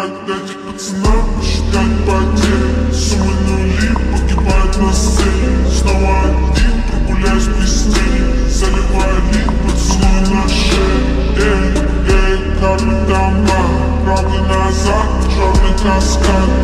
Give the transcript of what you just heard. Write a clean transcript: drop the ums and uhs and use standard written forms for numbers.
Иногда этих пацанам посчитать потери. Суммы нули погибают на сцене. Снова один, прогуляюсь без тени. Заливаю лик, поцелуй на шее. Капли дома, правда назад, черный каскад.